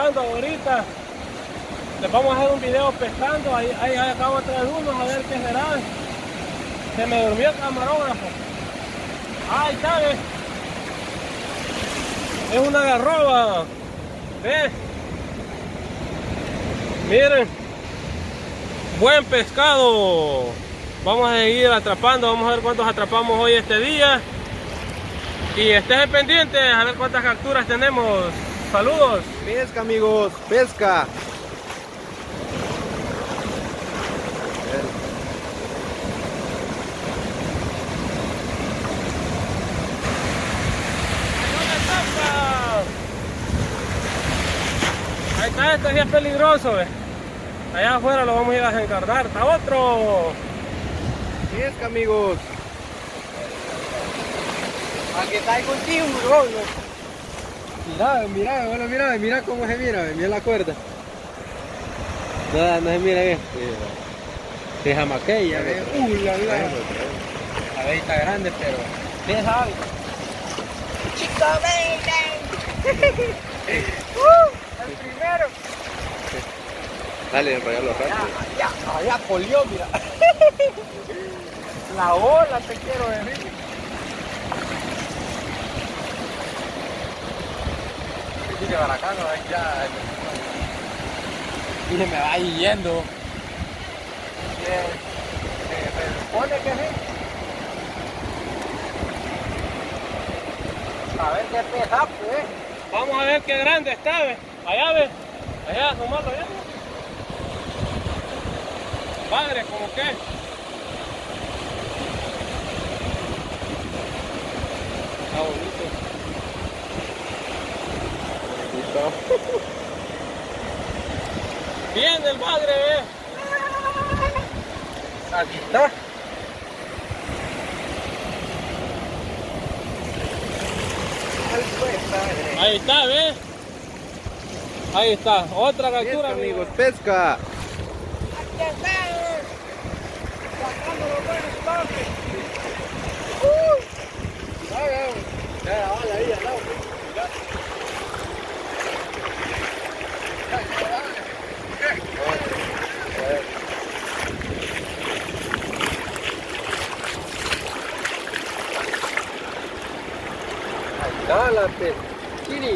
pescando ahorita. Les vamos a hacer un video pescando. Ahí acabo de traer unos a ver qué será. Se me durmió el camarógrafo. Ahí está, ¿ves? Es una garroba. ¿Ves? Miren. Buen pescado. Vamos a seguir atrapando. Vamos a ver cuántos atrapamos hoy este día. Y estén pendientes a ver cuántas capturas tenemos. Saludos. Pesca, amigos, pesca. Ahí está, este sí es peligroso, ¿ves? Allá afuera lo vamos a ir a desencarnar. Está otro. Pesca, amigos. Aquí está ahí contigo, bro. Mira cómo se mira, mira la cuerda. No se mira bien. Se jamaqueya. La vez está grande, pero ¿quién sabe? ¡Chico, baby! El primero. Dale, enrollarlo rápido. Ya colió, mira. La ola te quiero decir. Que para acá no hay ya. Y se me va yendo. Se supone que sí. A ver qué pesa, pues. Vamos a ver qué grande está, ¿ves? Allá, ¿ves? Allá, asomarlo allá. Padre, ¿cómo qué? Está bonito. Bien el padre, ¿ves? Aquí está. Ahí está, ¿ves? Ahí está, otra captura, Pesca, amigos, pesca. Aquí está. Sacando los buenos toques. Ya la bala ahí al lado. Dale, Kiri.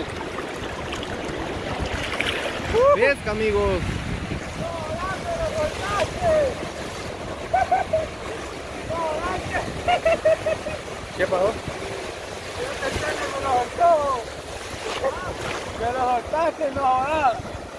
Pesca, amigos. ¿Qué pasó? Me lo soltaste, no jodas.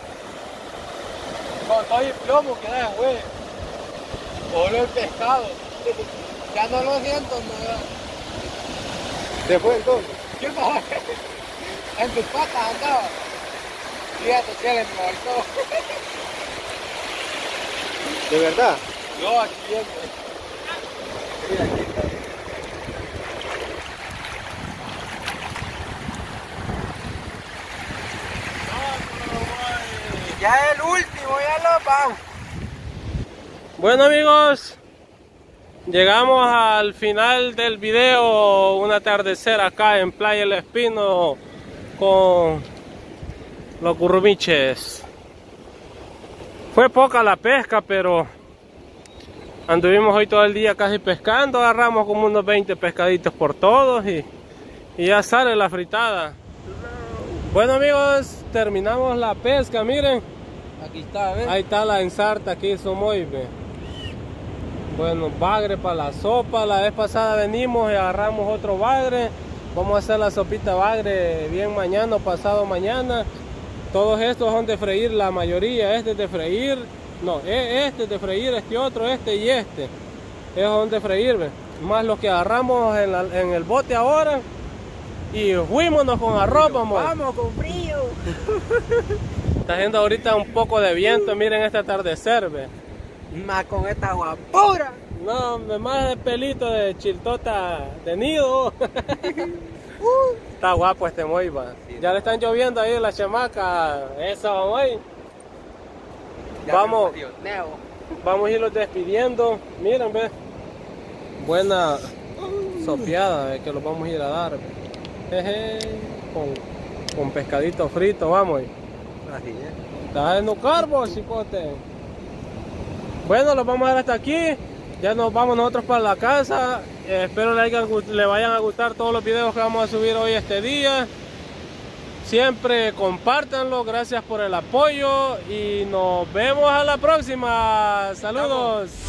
Con todo el plomo que da, güey. Voló el pescado. Ya no lo siento, nada. ¿Se fue entonces? ¿Qué pasó? En tus patas andaba. Fíjate que le soltó. ¿De verdad? No, aquí viene. Mira, aquí está. Ya es el último, ya lo vamos. Bueno, amigos, llegamos al final del video. Un atardecer acá en Playa El Espino con los currumiches. Fue poca la pesca, pero anduvimos hoy todo el día casi pescando. Agarramos como unos 20 pescaditos por todos y ya sale la fritada. Bueno, amigos, terminamos la pesca. Miren, Aquí está, ¿ves? ahí está la ensarta que hizo Moibe. Bueno, bagre para la sopa. La vez pasada venimos y agarramos otro bagre. Vamos a hacer la sopita bagre bien mañana o pasado mañana. Todos estos son de freír, la mayoría. Este es de freír. No, este es de freír, este otro, este y este. Esos son de freír, ¿ve? Más los que agarramos en el bote ahora. Y fuímonos con arroz, vamos. Vamos con frío. Está haciendo ahorita un poco de viento. Miren este atardecer, ¿ve? Más con esta guapura. No, más de pelito de chiltota de nido. Está guapo este Moiba. Ya le están lloviendo ahí las chamacas. Eso, vamos ahí. Vamos a irlos despidiendo. Miren, ve. Buena sopeada, que los vamos a ir a dar. Jeje. Con pescadito frito, vamos. Así es. Estás en un carbo, chicote. Bueno, los vamos a dejar hasta aquí. Ya nos vamos nosotros para la casa. Espero le vayan a gustar todos los videos que vamos a subir hoy este día. Siempre compártanlo. Gracias por el apoyo. Y nos vemos a la próxima. Saludos.